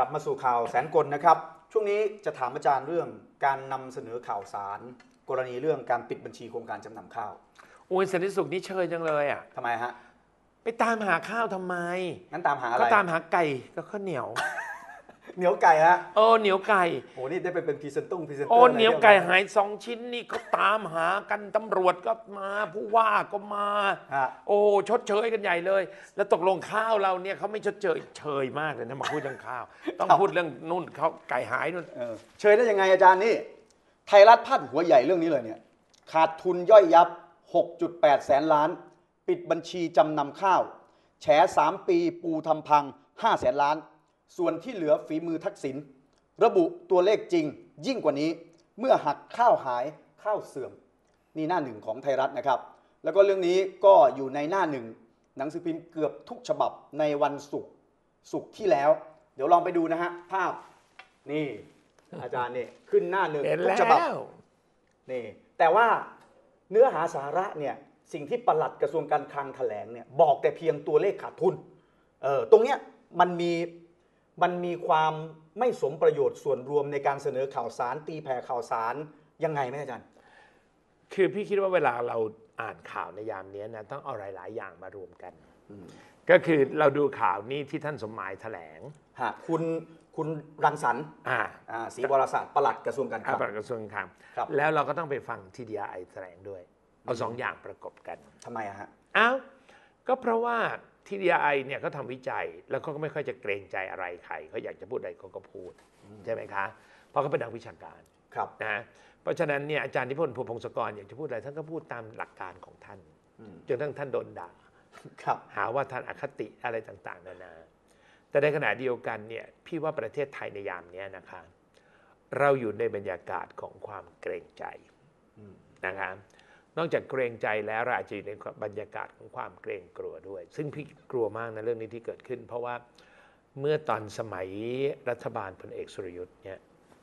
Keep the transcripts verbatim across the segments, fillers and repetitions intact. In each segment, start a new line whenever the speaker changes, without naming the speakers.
ลับมาสู่ข่าวแสนกลนะครับช่วงนี้จะถามอาจารย์เรื่องการนำเสนอข่าวสารกรณีเรื่องการปิดบัญชีโครงการจำนำข้าว
โอ้ยสันติสุขนี่เชยจังเลยอ่ะ
ทำไมฮะ
ไปตามหาข้าวทำไม
งั้นตามหาอะไร
ก็ตามหาไก่ก็ข้าวเหนียว
เหนียวไก่ฮะ
โอ้เหนียวไก่
โอ้นี่ได้ไปเป็นพรีเซนตุ้งพรีเซนเตอร์
โอ้เหนียวไก่หายสองชิ้นนี่ก็ตามหากันตำรวจก็มาผู้ว่าก็มาโอ้ชดเชยกันใหญ่เลยแล้วตกลงข้าวเราเนี่ยเขาไม่ชดเชยเชยมากเลยนะมาพูดเรื่องข้าวต้องพูดเรื่องนู่นเขาไก่หายนู่น
เชยได้ยังไงอาจารย์นี่ไทยรัฐพาดหัวใหญ่เรื่องนี้เลยเนี่ยขาดทุนย่อยยับ หกจุดแปด แสนล้านปิดบัญชีจำนำข้าวแฉสามปีปูทำพังห้าแสนล้านส่วนที่เหลือฝีมือทักษิณระบุตัวเลขจริงยิ่งกว่านี้เมื่อหักข้าวหายข้าวเสื่อมนี่หน้าหนึ่งของไทยรัฐนะครับแล้วก็เรื่องนี้ก็อยู่ในหน้าหนึ่งหนังสือพิมพ์เกือบทุกฉบับในวันศุกร์ศุกร์ที่แล้วเดี๋ยวลองไปดูนะฮะภาพนี่อาจารย์นี่ขึ้นหน้าหนึ่งทุกฉบับนี่แต่ว่าเนื้อหาสาระเนี่ยสิ่งที่ปลัดกระทรวงการคลังแถลงเนี่ยบอกแต่เพียงตัวเลขขาดทุนเออตรงเนี้ยมันมีมันมีความไม่สมประโยชน์ส่วนรวมในการเสนอข่าวสารตีแผ่ข่าวสารยังไงไหมอาจารย์
คือพี่คิดว่าเวลาเราอ่านข่าวในยามนี้นะต้องเอาหลายๆอย่างมารวมกันก็คือเราดูข่าวนี้ที่ท่านสมหมายแถลง
ฮะคุณคุณรังสรรค์
อ่า
ศรีวรศาสตร์ปลัดกระทรวงการคลัง
ปลัดกระทรวงการคลังแล้วเราก็ต้องไปฟังที ดี ไอ แถลงด้วยเอาสองอย่างประกบกัน
ทำไมอะฮะ
อ้าวก็เพราะว่าที ดี ไอ เนี่ยเขาทำวิจัยแล้วเขาก็ไม่ค่อยจะเกรงใจอะไรใครเขาอยากจะพูดอะไรเขาก็พูดใช่ไหมคะเพราะเขาเป็นนักวิชาการนะเพราะฉะนั้นเนี่ยอาจารย์นิพนธ์ ภูพงศกรอยากจะพูดอะไรท่านก็พูดตามหลักการของท่านจนทั้งท่านโดนด่าหาว่าท่านอคติอะไรต่างๆนานาแต่ในขณะเดียวกันเนี่ยพี่ว่าประเทศไทยในยามนี้นะคะเราอยู่ในบรรยากาศของความเกรงใจนะคะนอกจากเกรงใจแล้วเราอาจจะอยู่ในบรรยากาศของความเกรงกลัวด้วยซึ่งพี่กลัวมากนะเรื่องนี้ที่เกิดขึ้นเพราะว่าเมื่อตอนสมัยรัฐบาลพลเอกสุรยุทธ์เนี่ย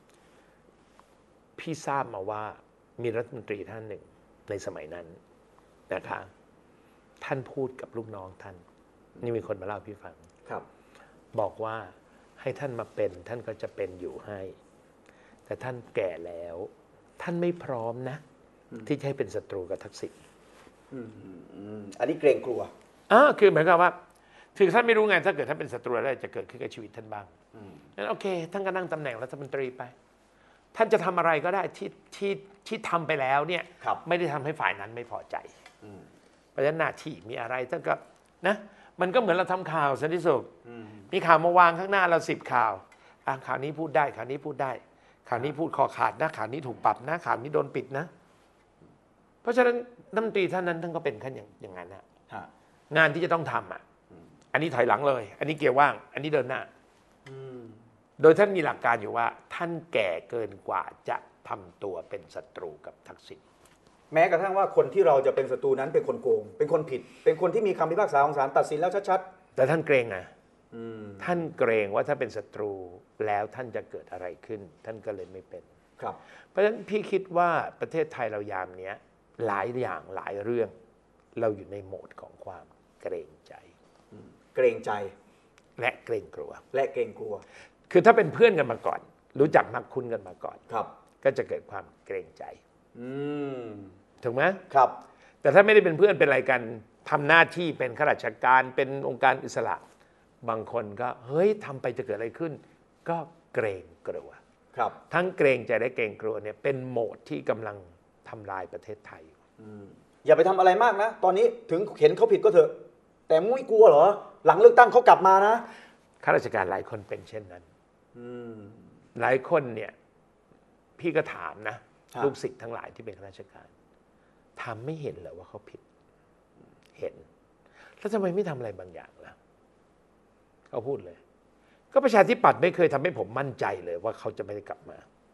พี่ทราบมาว่ามีรัฐมนตรีท่านหนึ่งในสมัยนั้นนะคะท่านพูดกับลูกน้องท่านนี่มีคนมาเล่าพี่ฟัง
ครับ
บอกว่าให้ท่านมาเป็นท่านก็จะเป็นอยู่ให้แต่ท่านแก่แล้วท่านไม่พร้อมนะที่จะให้เป็นศัตรูกับทักษิณ
อันนี้เกรงกลัว
อ่าคือหมายความว่าคือท่านไม่รู้ไงถ้าเกิดท่านเป็นศัตรูอะไรจะเกิดขึ้นกับชีวิตท่านบ้างงั้นโอเคท่านก็นั่งตำแหน่งรัฐมนตรีไปท่านจะทำอะไรก็ได้ที่ที่ที่ทำไปแล้วเนี่ยไม่ได้ทำให้ฝ่ายนั้นไม่พอใจเพราะฉะนั้นหน้าที่มีอะไรท่านก็นะมันก็เหมือนเราทำข่าวสันติสุขมีข่าวมาวางข้างหน้าเราสิบข่าวอ่ะข่าวนี้พูดได้ข่าวนี้พูดได้ข่าวนี้พูดคอขาดนะข่าวนี้ถูกปรับนะข่าวนี้โดนปิดนะเพราะฉะนั้นรัฐมนตรีท่านนั้นท่านก็เป็นขั้นอย่างอย่างนั้นนะงานที่จะต้องทำอ่ะอันนี้ถอยหลังเลยอันนี้เกียร์ว่างอันนี้เดินหน้าโดยท่านมีหลักการอยู่ว่าท่านแก่เกินกว่าจะทำตัวเป็นศัตรูกับทักษิณ
แม้กระทั่งว่าคนที่เราจะเป็นศัตรูนั้นเป็นคนโกงเป็นคนผิดเป็นคนที่มีคำพิพากษาของศาลตัดสินแล้วชัด
ๆแต่ท่านเกรงนะท่านเกรงว่าถ้าเป็นศัตรูแล้วท่านจะเกิดอะไรขึ้นท่านก็เลยไม่เป็น
ครับ
เพราะฉะนั้นพี่คิดว่าประเทศไทยเรายามนี้หลายอย่างหลายเรื่องเราอยู่ในโหมดของความเกรงใจ
เกรงใจ
และเกรงกลัว
และเกรงกลัว
คือถ้าเป็นเพื่อนกันมาก่อนรู้จักมักคุ้นกันมาก่อน
ครับ
ก็จะเกิดความเกรงใจถูกไหม
ครับ
แต่ถ้าไม่ได้เป็นเพื่อนเป็นอะไรกันทำหน้าที่เป็นข้าราชการเป็นองค์การอิสระบางคนก็เฮ้ยทำไปจะเกิดอะไรขึ้นก็เกรงกลัว
ครับ
ทั้งเกรงใจและเกรงกลัวเนี่ยเป็นโหมดที่กำลังทำลายประเทศไทย
อย่าไปทำอะไรมากนะตอนนี้ถึงเห็นเขาผิดก็เถอะแต่ไม่กลัวเหรอหลังเลือกตั้งเขากลับมานะ
ข้าราชการหลายคนเป็นเช่นนั้นหลายคนเนี่ยพี่ก็ถามนะลูกศิษย์ทั้งหลายที่เป็นข้าราชการทำไม่เห็นเหรอว่าเขาผิดเห็นแล้วทำไมไม่ทำอะไรบางอย่างล่ะเขาพูดเลยก็ประชาธิปัตย์ไม่เคยทำให้ผมมั่นใจเลยว่าเขาจะไม่ได้กลับมา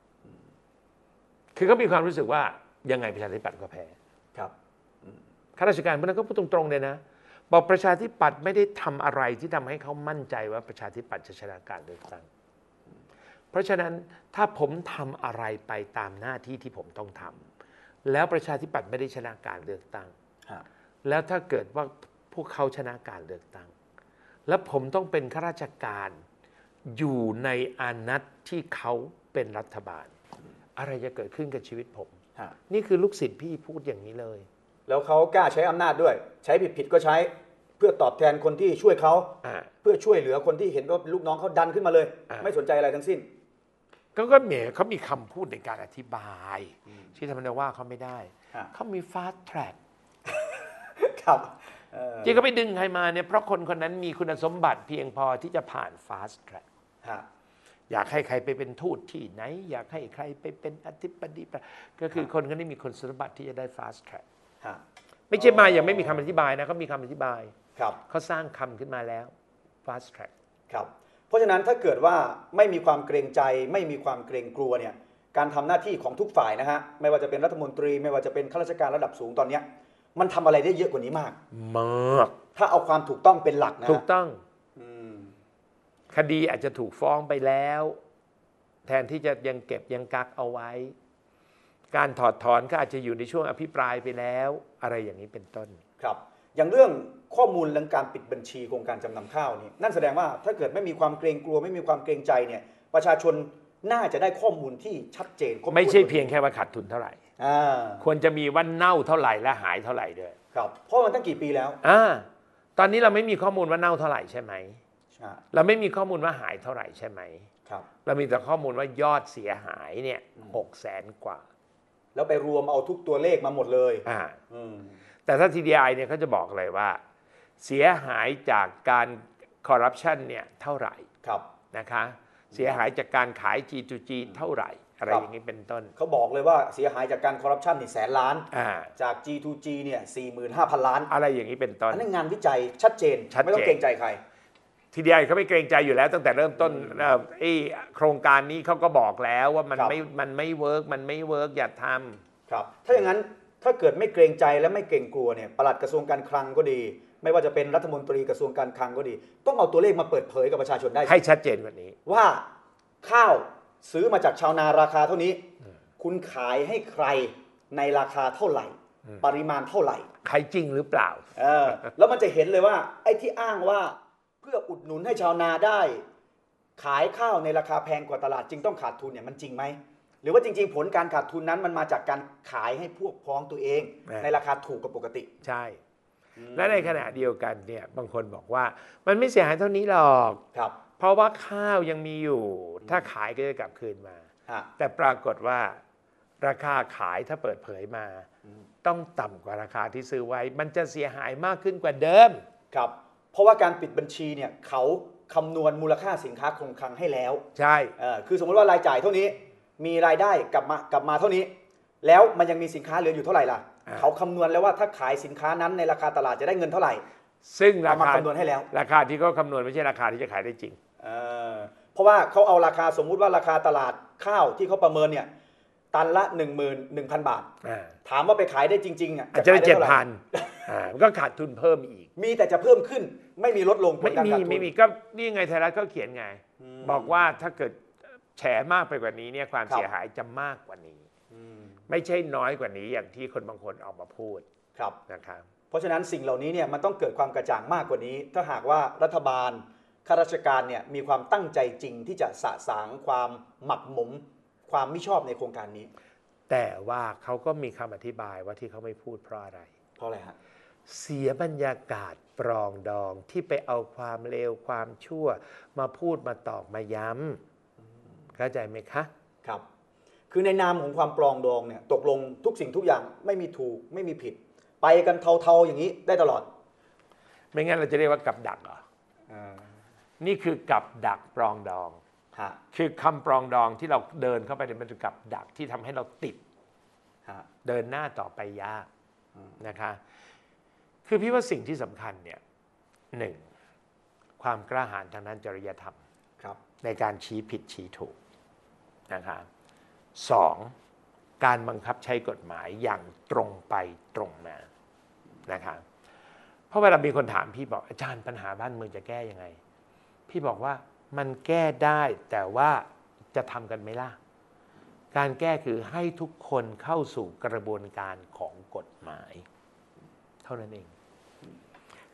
คือเขามีความรู้สึกว่ายังไงประชาธิปัตย์ก็แพ้
ครับ
ข้าราชการพวกนั้นก็พูดตรงๆเลยนะบอกประชาธิปัตย์ไม่ได้ทำอะไรที่ทำให้เขามั่นใจว่าประชาธิปัตย์จะชนะการเลือกตั้งเพราะฉะนั้นถ้าผมทำอะไรไปตามหน้าที่ที่ผมต้องทำแล้วประชาธิปัตย์ไม่ได้ชนะการเลือกตั้งแล้วถ้าเกิดว่าพวกเขาชนะการเลือกตั้งแล้วผมต้องเป็นข้าราชการอยู่ในอานัตที่เขาเป็นรัฐบาลอะไรจะเกิดขึ้นกับชีวิตผม
ฮะ
นี่คือลูกศิษย์พี่พูดอย่างนี้เลย
แล้วเขากล้าใช้อำนาจด้วย ใช้ผิดผิดก็ใช้เพื่อตอบแทนคนที่ช่วยเขา
อ่า
เพื่อช่วยเหลือคนที่เห็นว่าลูกน้องเขาดันขึ้นมาเลย
อ่า
ไม่สนใจอะไรทั้งสิ้น
ก็ก็เหมเขามีคำพูดในการอธิบายที่ทำให้ว่าเขาไม่ได้
ฮะ
เขามี fast track
ครับเออ
ที่เขาไปดึงใครมาเนี่ยเพราะคนคนนั้นมีคุณสมบัติเพียงพอที่จะผ่าน fast track
ฮะ
อยากให้ใครไปเป็นทูตที่ไหน อยากให้ใครไปเป็นอธิบดีก็คือคนคนนี้มีคุณสมบัติที่จะได้ fast track
ฮะ
ไม่ใช่มาอย่างไม่มีคำอธิบายนะเขามีคำอธิบาย
ครับ
เขาสร้างคำขึ้นมาแล้ว fast track
ครับ เพราะฉะนั้นถ้าเกิดว่าไม่มีความเกรงใจ ไม่มีความเกรงกลัวเนี่ยการทำหน้าที่ของทุกฝ่ายนะฮะไม่ว่าจะเป็นรัฐมนตรี ไม่ว่าจะเป็นข้าราชการระดับสูงตอนเนี้ยมันทำอะไรได้เยอะกว่านี้มาก
มาก
ถ้าเอาความถูกต้องเป็นหลักนะฮะ
ถูกต้อง
อืม
คดีอาจจะถูกฟ้องไปแล้ว แทนที่จะยังเก็บยังกักเอาไว้ การถอดถอนก็อาจจะอยู่ในช่วงอภิปรายไปแล้ว อะไรอย่างนี้เป็นต้น
ครับ อย่างเรื่องข้อมูลเรื่องการปิดบัญชีโครงการจำนำข้าวนี่นั่นแสดงว่าถ้าเกิดไม่มีความเกรงกลัวไม่มีความเกรงใจเนี่ยประชาชนน่าจะได้ข้อมูลที่ชัดเจนครบถ้วน
ไม่ใช่เพียงแค่ว่าขาดทุนเท่าไหร่
อ่า
ควรจะมีว่าเน่าเท่าไหร่และหายเท่าไหร่ด้วย
ครับเพราะมันตั้งกี่ปีแล้ว
อ่าตอนนี้เราไม่มีข้อมูลว่าเน่าเท่าไหร่ใช่ไหม
ใช่
เราไม่มีข้อมูลว่าหายเท่าไหร่ใช่ไหม
ครับ
เรามีแต่ข้อมูลว่ายอดเสียหายเนี่ยหกแสนกว่า
แล้วไปรวมเอาทุกตัวเลขมาหมดเลย
อ่า
อืม
แต่ถ้า ที ดี ไอ เนี่ยเขาจะบอกเลยว่า เสียหายจากการคอร์รัปชันเนี่ยเท่าไหร่
ครับ
นะคะเสียหายจากการขาย จี ทู จี เท่าไหร่ อะไร
ครับ
อย่างนี้เป็นต้น
เขาบอกเลยว่าเสียหายจากการคอร์รัปชันนี่แสนล้าน
อ่า
จาก จี ทู จี เนี่ย สี่หมื่นห้าพัน ล้าน
อะไรอย่างนี้เป็นต้น
อันนั้นงานวิจัยชัดเจน
ชัดเจน
ไม่ต้องเกรงใจใคร
ที ดี ไอ เขาไม่เกรงใจอยู่แล้วตั้งแต่เริ่มต้นเอ่อไอ้โครงการนี้เขาก็บอกแล้วว่ามัน
ครับ
ไม่มันไม่เวิร์กมันไม่เวิร์กอย่าทำ
ครับ ถ้าอย่างนั้นถ้าเกิดไม่เกรงใจและไม่เกรงกลัวเนี่ยปลัดกระทรวงการคลังก็ดี ไม่ว่าจะเป็นรัฐมนตรีกระทรวงการคลังก็ดี ต้องเอาตัวเลขมาเปิดเผยกับประชาชนได้
ให้ชัดเจนกว่านี้
ว่าข้าวซื้อมาจากชาวนาราคาเท่านี้ คุณขายให้ใครในราคาเท่าไหร่ ปริมาณเท่าไหร่
ใครจริงหรือเปล่า
เออแล้วมันจะเห็นเลยว่าไอ้ที่อ้างว่าเพื่ออุดหนุนให้ชาวนาได้ ขายข้าวในราคาแพงกว่าตลาดจึงต้องขาดทุนเนี่ยมันจริงไหมหรือว่าจริงๆ ผลการขาดทุนนั้นมันมาจากการขายให้พวกพ้องตัวเอง
แหม่
ในราคาถูกกว่าปกติ
ใช่ และในขณะเดียวกันเนี่ยบางคนบอกว่ามันไม่เสียหายเท่านี้หรอก
ครับ
เพราะว่าข้าวยังมีอยู่ ถ้าขายก็จะกลับคืนมา
ฮะ
แต่ปรากฏว่าราคาขายถ้าเปิดเผยมา ต้องต่ำกว่าราคาที่ซื้อไว้ มันจะเสียหายมากขึ้นกว่าเดิม
ครับ เพราะว่าการปิดบัญชีเนี่ยเขาคำนวณมูลค่าสินค้าคงคลังให้แล้ว
ใช่
เออคือสมมติว่ารายจ่ายเท่านี้ มีรายได้กลับมากลับมาเท่านี้ แล้วมันยังมีสินค้าเหลืออยู่เท่าไหร่ล่ะ
อ่า
เขาคำนวณแล้วว่าถ้าขายสินค้านั้นในราคาตลาดจะได้เงินเท่าไหร่
ซึ่งรา
เอามา
คา
คำนวณให้แล้ว
ราคาที่เขาคำนวณไม่ใช่ราคาที่จะขายได้จริง
เออเพราะว่าเขาเอาราคาสมมุติว่าราคาตลาดข้าวที่เขาประเมินเนี่ยตันละ หนึ่งหมื่นหนึ่งพัน บาท
อ่า
ถามว่าไปขายได้จริงๆอ่ะ
อาจจะได้
ขาย
เจ็ด
ท่าไหร่
พันอ่ามันก็ขาดทุนเพิ่มอีก
มีแต่จะเพิ่มขึ้นไม่มีลดลงผล
ไม่
การ
มี
ขาดทุน
ไม่มีก็นี่ไงไทยรัฐก็เขียนไง
อืม
บอกว่าถ้าเกิดแฉมากไปกว่านี้เนี่ยความ
ครับ
เสียหายจะมากกว่านี้
อืม
ไม่ใช่น้อยกว่านี้อย่างที่คนบางคนออกมาพูด
ครับ
นะครับ
เพราะฉะนั้นสิ่งเหล่านี้เนี่ยมันต้องเกิดความกระจ่างมากกว่านี้ ถ้าหากว่ารัฐบาลข้าราชการเนี่ยมีความตั้งใจจริงที่จะสะสางความหมักหมมความไม่ชอบในโครงการนี้
แต่ว่าเขาก็มีคำอธิบายว่าที่เขาไม่พูดเพราะอะไร
เพราะอะไรฮะ
เสียบรรยากาศปรองดองที่ไปเอาความเลวความชั่ว มาพูดมาตอกมาย้ำเข้าใจไหมคะ
ครับ คือในนามของความปรองดองเนี่ยตกลงทุกสิ่งทุกอย่างไม่มีถูกไม่มีผิด ไปกันเทาๆอย่างนี้ได้ตลอด
ไม่งั้นเราจะเรียกว่ากับดักเหรอ นี่คือกับดักปรองดอง
ฮะ
คือคำปรองดองที่เราเดินเข้าไปเนี่ยมันเป็นกับดักที่ทำให้เราติด
ฮะ
เดินหน้าต่อไปยากนะคะ คือพี่ว่าสิ่งที่สำคัญเนี่ยหนึ่งความกล้าหาญทางด้านจริยธรรม
ครับ
ในการชี้ผิดชี้ถูกนะคะสองการบังคับใช้กฎหมายอย่างตรงไปตรงมานะคะเพราะเวลามีคนถามพี่บอกอาจารย์ปัญหาบ้านเมืองจะแก้ยังไง พี่บอกว่ามันแก้ได้แต่ว่าจะทำกันไหมล่ะ การแก้คือให้ทุกคนเข้าสู่กระบวนการของกฎหมาย เท่านั้นเอง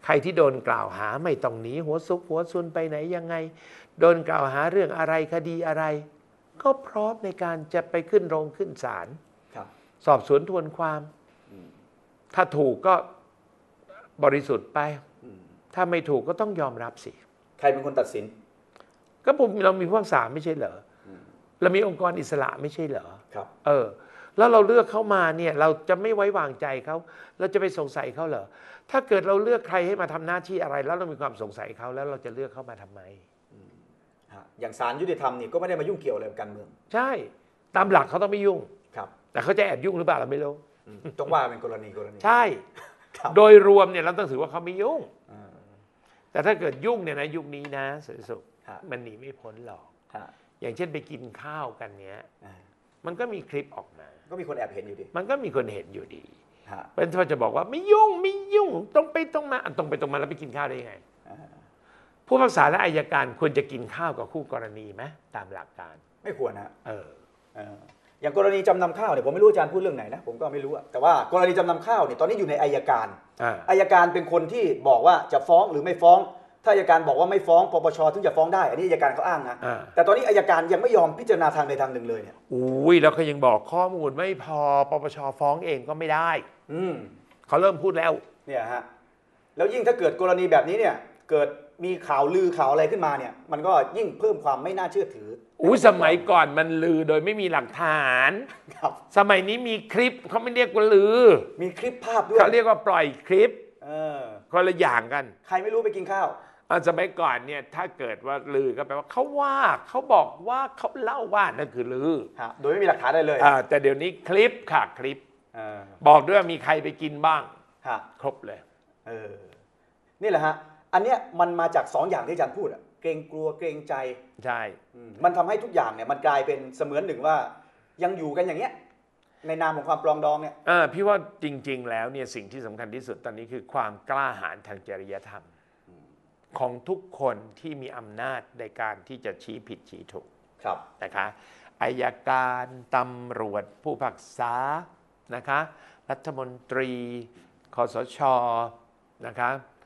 ใครที่โดนกล่าวหาไม่ต้องหนีหัวซุกหัวซุนไปไหนยังไงโดนกล่าวหาเรื่องอะไรคดีอะไร ก็พร้อมในการจะไปขึ้นโรงขึ้นศาลสอบสวนทวนความถ้าถูกก็บริสุทธิ์ไปถ้าไม่ถูกก็ต้องยอมรับสิ
ใครเป็นคนตัดสิน
ก็ผมเรามีผู้พิพากษาไม่ใช่เหรอเรามีองค์กรอิสระไม่ใช่เหรอ
ครับ
เออแล้วเราเลือกเขามาเนี่ยเราจะไม่ไว้วางใจเขาเราจะไปสงสัยเขาเหรอถ้าเกิดเราเลือกใครให้มาทำหน้าที่อะไรแล้วเรามีความสงสัยเขาแล้วเราจะเลือกเขามาทำไม
อย่างศาลยุติธรรมนี่ก็ไม่ได้มายุ่งเกี่ยวอะไรกับการเมือง
ใช่ตามหลักเขาต้องไม่ยุ่ง
ครับ
แต่เขาจะแอบยุ่งหรือเปล่าเราไม่รู้
ต้องว่าเป็นกรณีกรณี
ใช่โดยรวมเนี่ยเราต้องถือว่าเขาไม่ยุ่งแต่ถ้าเกิดยุ่งเนี่ยนะยุคนี้นะสุสุมันหนีไม่พ้นหรอกอย่างเช่นไปกินข้าวกันเนี้ยมันก็มีคลิปออกมา
ก็มีคนแอบเห็นอยู่ดี
มันก็มีคนเห็นอยู่ดีเป็นที่จะบอกว่าไม่ยุ่งไม่ยุ่งต้องไปต้องมาตรงไปตรงมาแล้วไปกินข้าวได้ยังไงผู้พิพากษาและอัยการควรจะกินข้าวกับคู่กรณีไหมตามหลักการ
ไม่ควรนะ
เออ
อย่างกรณีจำนำข้าวเนี่ยผมไม่รู้อาจารย์พูดเรื่องไหนนะผมก็ไม่รู้แต่ว่ากรณีจำนำข้าวเนี่ยตอนนี้อยู่ในอัยการอัยการเป็นคนที่บอกว่าจะฟ้องหรือไม่ฟ้องถ้าอัยการบอกว่าไม่ฟ้องปปชถึงจะฟ้องได้อันนี้อัยการเขาอ้างนะแต่ตอนนี้อัยการยังไม่ยอมพิจารณาทางใดทางหนึ่งเลยเนี่ย
อุ้ยแล้วเขายังบอกข้อมูลไม่พอปปชฟ้องเองก็ไม่ได้
อืม
เขาเริ่มพูดแล้ว
เนี่ยฮะแล้วยิ่งถ้าเกิดกรณีแบบนี้เนี่ยเกิดมีข่าวลือข่าวอะไรขึ้นมาเนี่ยมันก็ยิ่งเพิ่มความไม่น่าเชื่อถือ
อู้สมัยก่อนมันลือโดยไม่มีหลักฐาน
ครับ
สมัยนี้มีคลิปเขาไม่เรียกว่าลือ
มีคลิปภาพด้วย
เขาเรียกว่าปล่อยคลิป
เออ
คนละอย่างกัน
ใครไม่รู้ไปกินข้าว
สมัยก่อนเนี่ยถ้าเกิดว่าลือก็แปลว่าเขาว่าเขาบอกว่าเขาเล่าว่านั่นคือลือ
โดยไม่มีหลักฐานได้เลย
แต่เดี๋ยวนี้คลิปค่ะคลิปบอกด้วยว่ามีใครไปกินบ้างครบเลย
เออนี่แหละฮะอันเนี้ยมันมาจากสองอย่างที่อาจารย์พูดอะเกรงกลัวเกรงใจ
ใช่
มันทำให้ทุกอย่างเนี่ยมันกลายเป็นเสมือนหนึ่งว่ายังอยู่กันอย่างเงี้ยในนามของความปรองดองเนี่ย
พี่ว่าจริงๆแล้วเนี่ยสิ่งที่สำคัญที่สุดตอนนี้คือความกล้าหาญทางจริยธรรมของทุกคนที่มีอำนาจในการที่จะชี้ผิดชี้ถูกนะคะอัยการตำรวจผู้พิพากษานะคะรัฐมนตรีคสช.นะคะ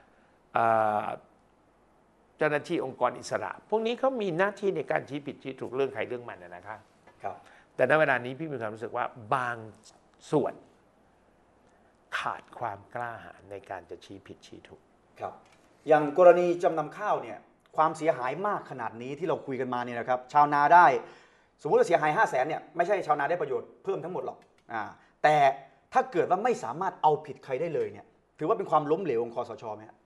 เจ้าหน้าที่องค์กรอิสระพวกนี้เขามีหน้าที่ในการชี้ผิดชี้ถูกเรื่องใครเรื่องมันนะคะแต่ณเวลานี้พี่มีความรู้สึกว่าบางส่วนขาดความกล้าหาญในการจะชี้ผิดชี้ถูก
ครับอย่างกรณีจำนำข้าวเนี่ยความเสียหายมากขนาดนี้ที่เราคุยกันมาเนี่ยนะครับชาวนาได้สมมุติว่าเสียหายห้าแสนเนี่ยไม่ใช่ชาวนาได้ประโยชน์เพิ่มทั้งหมดหรอกอ่าแต่ถ้าเกิดว่าไม่สามารถเอาผิดใครได้เลยเนี่ยถือว่าเป็นความล้มเหลวของคสช.ไหมครับ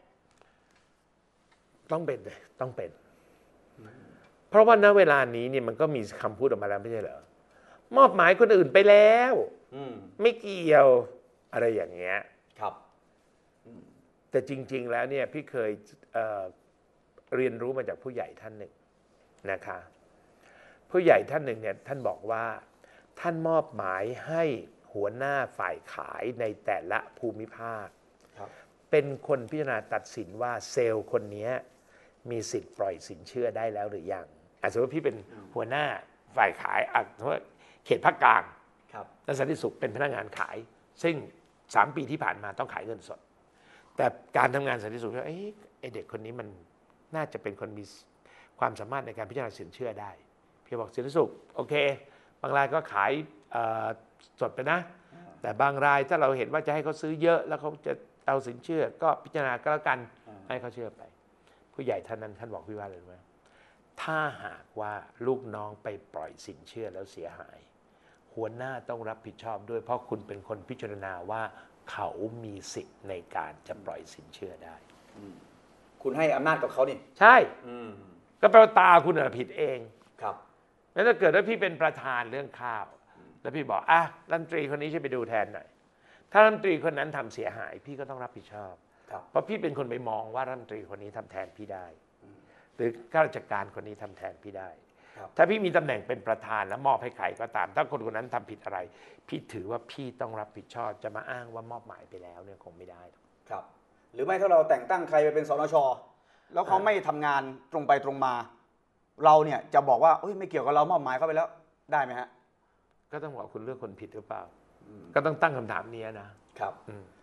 ต้องเป็นเลยต้องเป็นเพราะว่าณเวลานี้เนี่ยมันก็มีคำพูดออกมาแล้วไม่ใช่เหรอมอบหมายคนอื่นไปแล้วไม่เกี่ยวอะไรอย่างเงี้ย
ครับ
แต่จริงๆแล้วเนี่ยพี่เคย เ, เรียนรู้มาจากผู้ใหญ่ท่านหนึ่งนะคะผู้ใหญ่ท่านหนึ่งเนี่ยท่านบอกว่าท่านมอบหมายให้หัวหน้าฝ่ายขายในแต่ละภูมิภาคเป็นคนพิจารณาตัดสินว่าเซลล์คนนี้มีสิทธิ์ปล่อยสินเชื่อได้แล้วหรือยังสมมติว่าพี่เป็นหัวหน้าฝ่ายขายอ่ะสมมติเขตภาคกลางและสันติสุขเป็นพนักงานขายซึ่งสามปีที่ผ่านมาต้องขายเงินสดแต่การทำงานสันติสุขว่าไอ้เด็กคนนี้มันน่าจะเป็นคนมีความสามารถในการพิจารณาสินเชื่อได้พี่บอกสันติสุขโอเคบางรายก็ขายสดไปนะแต่บางรายถ้าเราเห็นว่าจะให้เขาซื้อเยอะแล้วเขาจะเอาสินเชื่อก็พิจารณาก็แล้วกันให้เขาเชื่อไปผู้ใหญ่ท่านนั้นท่านบอกพี่ว่าเลยว่าถ้าหากว่าลูกน้องไปปล่อยสินเชื่อแล้วเสียหายหัวหน้าต้องรับผิดชอบด้วยเพราะคุณเป็นคนพิจารณาว่าเขามีสิทธิ์ในการจะปล่อยสินเชื่อได้
คุณให้อำนาจกับเขานี่
ใช่ก็แปลว่าตาคุณผิดเอง
ครับ
แล้วถ้าเกิดว่าพี่เป็นประธานเรื่องข้าวแล้วพี่บอกอ่ะรัฐมนตรีคนนี้ช่วยไปดูแทนหน่อยถ้ารัฐมนตรีคนนั้นทำเสียหายพี่ก็ต้องรับผิดชอบเพราะพี่เป็นคนไปมองว่ารัฐมนตรีคนนี้ทำแทนพี่ได้หรือข้าราชการคนนี้ทำแทนพี่ได้ถ้าพี่มีตำแหน่งเป็นประธานแล้วมอบให้ใครก็ตามถ้าคนคนนั้นทำผิดอะไรพี่ถือว่าพี่ต้องรับผิดชอบจะมาอ้างว่ามอบหมายไปแล้วเนี่ยคงไม่ได้
ครับหรือไม่ถ้าเราแต่งตั้งใครไปเป็นสนช.แล้วเขาไม่ทำงานตรงไปตรงมาเราเนี่ยจะบอกว่าไม่เกี่ยวกับเรามอบหมายเขาไปแล้วได้ไหมฮะ
ก็ต้องบอกคุณเลือกคนผิดหรือเปล่าก็ต้องตั้งคำถามนี้นะครับ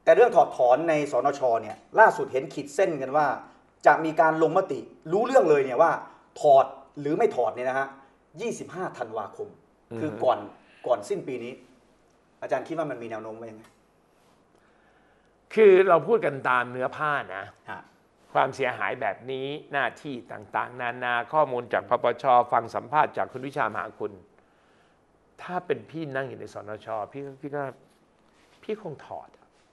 แต่เรื่องถอดถอนในสนชเนี่ยล่าสุดเห็นขีดเส้นกันว่า จะมีการลงมติรู้เรื่องเลยเนี่ยว่าถอดหรือไม่ถอดเนี่ยนะฮะยี่สิบห้าธันวาคม คือก่อนก่อนสิ้นปีนี้ อาจารย์คิดว่ามันมีแนวโน้มว่ายังไง
คือเราพูดกันตามเนื้อผ้านะ
ฮะ
ความเสียหายแบบนี้หน้าที่ต่างๆ นานาข้อมูลจากปปชฟังสัมภาษณ์จากคุณวิชามหาคุณ ถ้าเป็นพี่นั่งอยู่ในสนชพี่ก็คิดว่าพี่คงถอด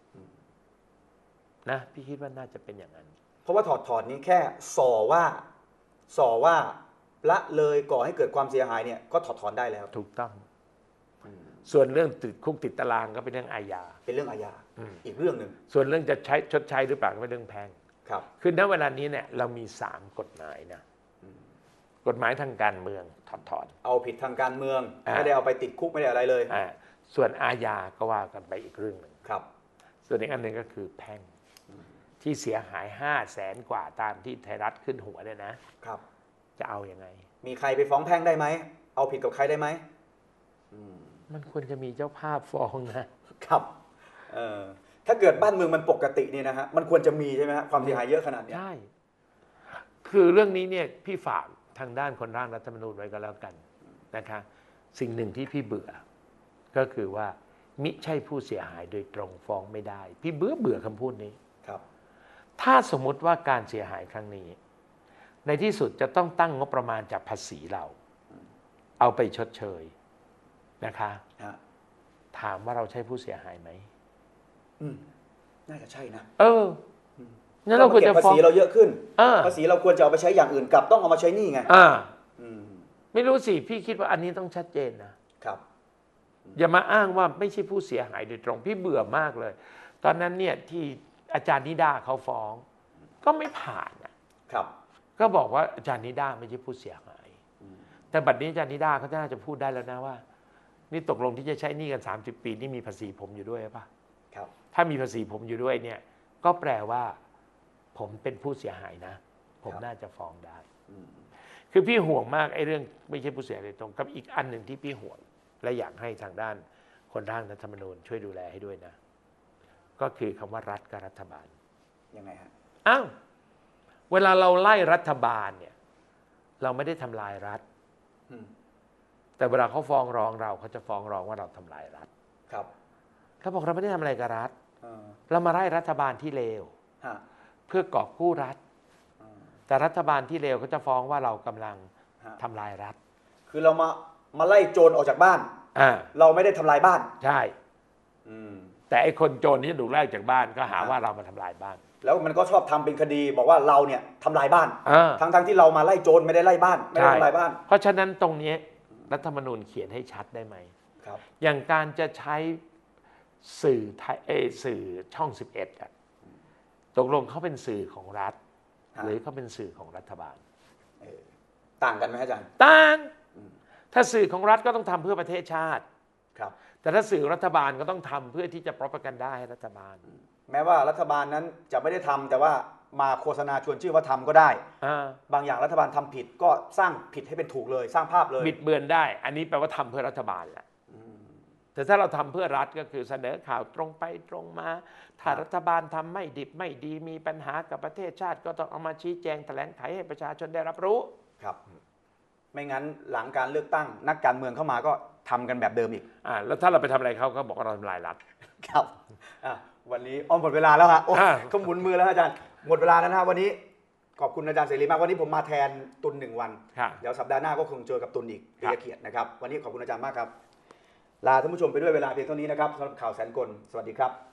นะพี่คิดว่าน่าจะเป็นอย่างนั้น
เพราะว่าถอดถอดนี้แค่ส่อว่าส่อว่าละเลยก่อให้เกิดความเสียหายเนี่ยก็ถอดถอนได้แล้ว
ถูกต้อง ส่วนเรื่องติดคุกติดตารางก็เป็นเรื่องอาญา
เป็นเรื่องอาญา
อืม
อีกเรื่องหนึ่ง
ส่วนเรื่องจะใช้ชดใช้หรือเปล่าก็เป็นเรื่องแพ่ง
ครับ
คือณเวลานี้เนี่ยเรามีสามกฎหมายนะกฎหมายทางการเมืองถอดถอน
เอาผิดทางการเมือง
อ่า
ไม่ได้เอาไปติดคุกไม่ได้อะไรเลย
อ่าส่วนอาญาก็ว่ากันไปอีกเรื่องหนึ่ง
ครับ
ส่วนอีกอันหนึ่งก็คือแพ่งที่เสียหายห้าแสนกว่าตามที่ไทยรัฐขึ้นหัวเนี่ยนะครับ จะเอาอยัางไง
มีใครไปฟ้องแพ่งได้ไหมเอาผิดกับใครได้ไหม
มันควรจะมีเจ้าภาพฟ้องนะครับ
เออถ้าเกิดบ้านเมืองมันปกติเนี่ยนะฮะมันควรจะมีใช่ไหมฮะความเสียหายเยอะขนาดเนี้ย
ใช่คือเรื่องนี้เนี่ยพี่ฝากทางด้านคนร่างรัฐธรรมนูญไว้ก็แล้วกันนะคะสิ่งหนึ่งที่พี่เบื่อ ก็คือว่ามิใช่ผู้เสียหายโดยตรงฟ้องไม่ได้ พี่เบื่อเบื่อคำพูดนี้
ครับ
ถ้าสมมุติว่าการเสียหายครั้งนี้ ในที่สุดจะต้องตั้งงบประมาณจากภาษีเรา เอาไปชดเชยนะคะ
ฮะ
ถามว่าเราใช่ผู้เสียหายไหม
อืมน่าจะใช่นะ
เอองั้นเราควรจะ
ก็มก็บภา
ฟ้อง
ษีเราเยอะขึ้น
เออ
ภาษีเราควรจะเอาไปใช้อย่างอื่นกลับต้องเอามาใช้หนี่ไง
อ่า
อืม
ไม่รู้สิพี่คิดว่าอันนี้ต้องชัดเจนนะ
ครับ
อย่ามาอ้างว่าไม่ใช่ผู้เสียหายโดยตรงพี่เบื่อมากเลย ตอนนั้นเนี่ยที่อาจารย์นิด้าเขาฟ้อง ก็ไม่ผ่านอะ
ครับ
ก็บอกว่าอาจารย์นิด้าไม่ใช่ผู้เสียหาย แต่บัดนี้อาจารย์นิด้าเขาน่าจะพูดได้แล้วนะว่า นี่ตกลงที่จะใช้หนี้กันสามสิบปีนี่มีภาษีผมอยู่ด้วยหรือเปล่า
ครับ
ถ้ามีภาษีผมอยู่ด้วยเนี่ย ก็แปลว่าผมเป็นผู้เสียหายนะ ผมน่าจะฟ้องได้ คือพี่ห่วงมากไอ้เรื่องไม่ใช่ผู้เสียหายโดยตรงกับอีกอันหนึ่งที่พี่ห่วง และอยากให้ทางด้านคนร่างรัฐธรรมนูญช่วยดูแลให้ด้วยนะ ก็คือคำว่ารัฐกับรัฐบาล
ยังไงฮะ
อ้าวเวลาเราไล่รัฐบาลเนี่ยเราไม่ได้ทำลายรัฐ
อืม
แต่เวลาเขาฟ้องร้องเราเขาจะฟ้องร้องว่าเราทำลายรัฐ
ครับ
เราบอกเราไม่ได้ทำอะไรกับรัฐ
เออ
เรามาไล่รัฐบาลที่เลว
ฮะ
เพื่อกอบกู้รัฐ แต่รัฐบาลที่เลวเขาจะฟ้องว่าเรากำลัง
ฮะ
ทำลายรัฐ
คือเรามามาไล่โจรออกจากบ้าน
อ่า
เราไม่ได้ทำลายบ้าน
ใช่
อืม
แต่ไอ้คนโจรที่ถูกไล่จากบ้านก็หา
ฮะ
ว่าเรามาทำลายบ้าน
แล้วมันก็ชอบทำเป็นคดีบอกว่าเราเนี่ยทำลายบ้าน
อ่า
ทั้งทั้งที่เรามาไล่โจรไม่ได้ไล่บ้าน ไม่ได้
ใช่
ทำลายบ้าน
เพราะฉะนั้นตรงนี้รัฐธรรมนูญเขียนให้ชัดได้ไหม
ครับ
อย่างการจะใช้สื่อไทยเอยสื่อช่องสิบเอ็ดอะตกลงเขาเป็นสื่อของรัฐ
ฮะ
หรือเขาเป็นสื่อของรัฐบาล
เออต่างกันไหมอาจารย์
ต่างถ้าสื่อของรัฐก็ต้องทำเพื่อประเทศชาติ
ครับ
แต่ถ้าสื่อรัฐบาลก็ต้องทำเพื่อที่จะ propaganda ให้รัฐบาล
แม้ว่ารัฐบาลนั้นจะไม่ได้ทำแต่ว่ามาโฆษณาชวนชื่อว่าทำก็ได้
อ่า
บางอย่างรัฐบาลทำผิดก็สร้างผิดให้เป็นถูกเลย สร้างภาพเลย
บิดเบือนได้ อันนี้แปลว่าทำเพื่อรัฐบาลแหละแต่ถ้าเราทำเพื่อรัฐก็คือเสนอข่าวตรงไปตรงมา ถ้ารัฐบาลทำไม่ดิบไม่ดีมีปัญหากับประเทศชาติ ก็ต้องเอามาชี้แจงแถลงไขให้ประชาชนได้รับรู้
ครับ ไม่งั้นหลังการเลือกตั้งนักการเมืองเข้ามาก็ทำกันแบบเดิมอีก
อ่าแล้วถ้าเราไปทำอะไรเขาก็บอกว่าเราทำลายรัฐ
ครับอ่ะวันนี้อ้อมหมดเวลาแล้วฮะโอ้
อ่า
เขาหมุนมือแล้วฮะอาจารย์หมดเวลาแล้วนะฮะวันนี้ขอบคุณอาจารย์เสรีมากวันนี้ผมมาแทนตุนหนึ่งวัน
ค่ะ
เดี๋ยวสัปดาห์หน้าก็คงเจอกับตุนอีก
ครับ
ปิยเกียรตินะครับวันนี้ขอบคุณอาจารย์มากครับลาท่านผู้ชมไปด้วยเวลาเพียงเท่านี้นะครับสำหรับข่าวแสนกลสวัสดีครับ